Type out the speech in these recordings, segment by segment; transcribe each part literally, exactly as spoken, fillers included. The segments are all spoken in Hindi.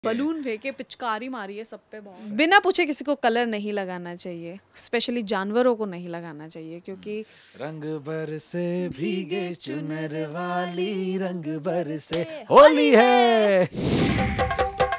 बलून फेंके, पिचकारी मारी है सब पे बहुत। बिना पूछे किसी को कलर नहीं लगाना चाहिए, स्पेशली जानवरों को नहीं लगाना चाहिए, क्योंकि रंग बरसे भीगे चुनर वाली, रंग बरसे होली है।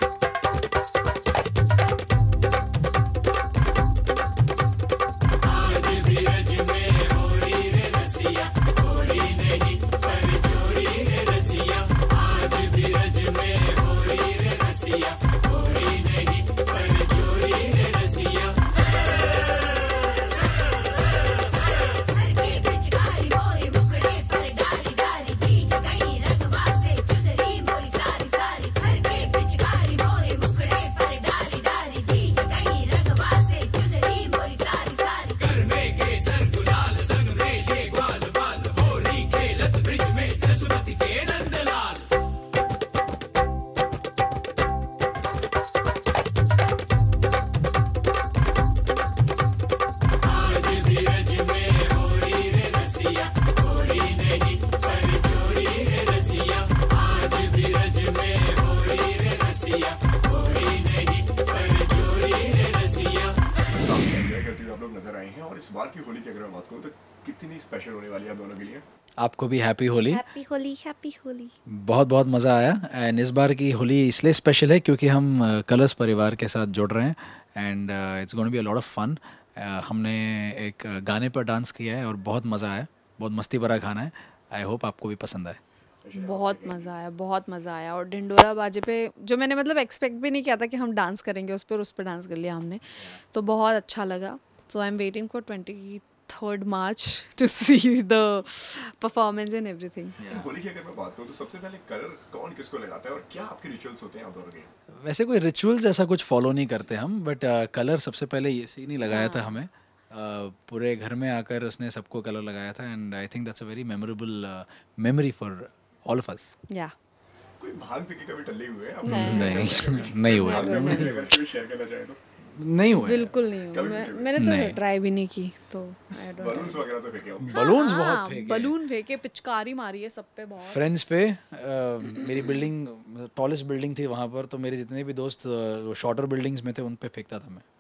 और इस बार की होली की अगर मैं बात करूं तो कितनी स्पेशल होने वाली है आप दोनों के लिए। आपको भी happy Holi. Happy Holi, happy Holi. बहुत बहुत मज़ा आया। एंड इस बार की होली इसलिए स्पेशल है क्योंकि हम कलर्स परिवार के साथ जुड़ रहे हैं and it's going to be a lot of fun. हमने एक गाने पर डांस किया है और बहुत मज़ा आया, बहुत मस्ती भरा गाना है। आई होप आपको भी पसंद आए। बहुत मज़ा आया, बहुत मज़ा आया। और ढिंडोरा बाजे पे जो मैंने मतलब एक्सपेक्ट भी नहीं किया था कि हम डांस करेंगे उस पर उस पर डांस कर लिया हमने, तो बहुत अच्छा लगा। So I am waiting for twenty third March to see the performance and everything. Holi की अगर मैं बात करूं तो सबसे पहले कलर कौन किसको लगाता है और क्या आपके रिचुअल्स होते हैं आप दोनों के? वैसे कोई रिचुअल्स ऐसा कुछ फॉलो नहीं करते हम, बट कलर uh, सबसे पहले ये सी नहीं लगाया था हमें। uh, पूरे घर में आकर उसने सबको कलर लगाया था and I think that's a very memorable memory for all of us. या कोई भांग पी के कभी टल्ले हुए हैं? नहीं नहीं हुआ, अगर कोई शेयर करना चाहे तो। नहीं हुआ, बिल्कुल नहीं हुआ। मैं, मैंने तो ट्राई भी नहीं की, तो आई डोंट। बलून्स वगैरह तो फेंके होंगे? बलून्स बहुत फेंके, बलून फेंके, पिचकारी मारी है सब पे बहुत। फ्रेंड्स पे uh, मेरी बिल्डिंग टॉलेस्ट बिल्डिंग थी वहाँ पर, तो मेरे जितने भी दोस्त uh, शॉर्टर बिल्डिंग्स में थे उन पे फेंकता था मैं।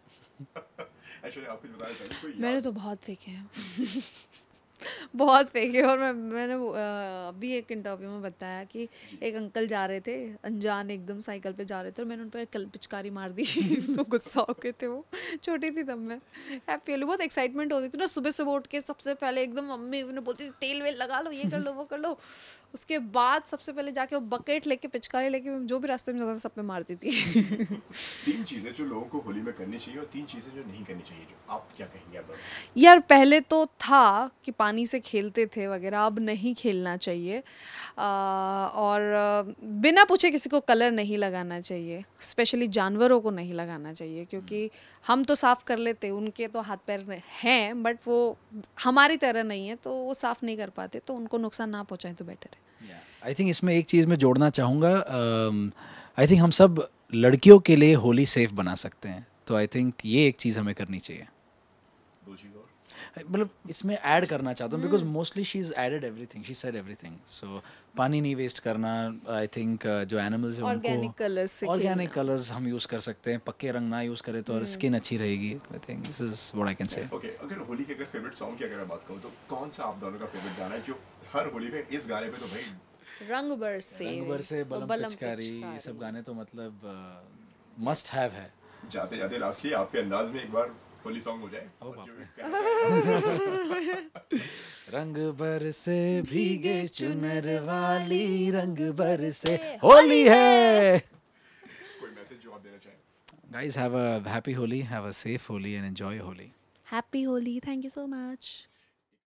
एक्चुअली आप कुछ बताना चाहेंगे? कोई मैंने तो बहुत फेंके हैं बहुत फेंके। और मैं मैंने अभी एक इंटरव्यू में बताया कि एक अंकल जा रहे थे अनजान, एकदम साइकिल पे जा रहे थे और मैंने उन पर कल पिचकारी मार दी तो गुस्सा हो गए थे वो। छोटी थी तब मैं। हैप्पी होली बहुत एक्साइटमेंट होती थी ना, सुबह सुबह उठ के सबसे पहले एकदम मम्मी ने बोलती थी तेल वेल लगा लो, ये कर लो वो कर लो। उसके बाद सबसे पहले जाके वो बकेट लेके पिचकारी लेके जो भी रास्ते में जाता था सब पे मारती थी। तीन चीजें जो लोगों को होली में करनी चाहिए और तीन चीजें जो नहीं करनी चाहिए, जो आप क्या कहेंगे आप? यार पहले तो था कि पानी से खेलते थे वगैरह, अब नहीं खेलना चाहिए। आ, और बिना पूछे किसी को कलर नहीं लगाना चाहिए, स्पेशली जानवरों को नहीं लगाना चाहिए, क्योंकि हम तो साफ़ कर लेते, उनके तो हाथ पैर हैं बट वो हमारी तरह नहीं है, तो वो साफ़ नहीं कर पाते, तो उनको नुकसान ना पहुँचाएं तो बेटर है। आई थिंक इसमें एक चीज़ मैं जोड़ना चाहूँगा। आई थिंक हम सब लड़कियों के लिए होली सेफ बना सकते हैं, तो आई थिंक ये एक चीज़ हमें करनी चाहिए। दो चीज़ और मतलब इसमें ऐड करना चाहता हूँ because mostly she is added everything, she said everything. So पानी नहीं वेस्ट करना। आई थिंक जो एनिमल्स हैं ऑर्गेनिक कलर्स से ऑर्गेनिक कलर्स हम यूज़ कर सकते हैं, पक्के रंग ना यूज़ करें तो और स्किन अच्छी रहेगी। I think this is what I can say. Okay, अगर होली के अगर फेवरेट सॉन्ग की अगर मैं बात करूँ तो कौन सा आप दोनों का फेवरेट गाना है जो हर होली में इस गाने पे तो भाई रंग बरसे रंग बरसे बलम पिचकारी, ये सब गाने तो मतलब मस्ट हैव है। जाते जाते लास्टली आपके अंदाज में एक बार होली सॉन्ग हो जाए। रंग बरसे भीगे चुनर वाली, रंग बरसे होली है। कोई मैसेज जो आप देना चाहें? Guys, have a happy Holi, have a safe Holi and enjoy Holi. Happy Holi, thank you so much.